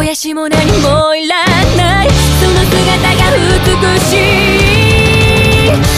癒しも何もいらない、その姿が美しい。